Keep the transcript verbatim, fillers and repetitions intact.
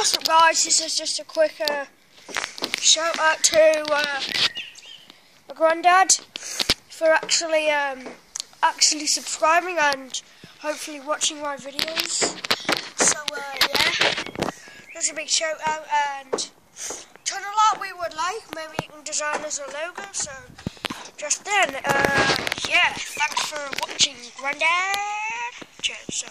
What's up, guys? This is just a quick uh, shout out to uh, my granddad for actually um, actually subscribing and hopefully watching my videos. So uh, yeah, just a big shout out, and turn a lot we would like. Maybe you can design us a logo. So just then, uh, yeah, thanks for watching, granddad. Cheers.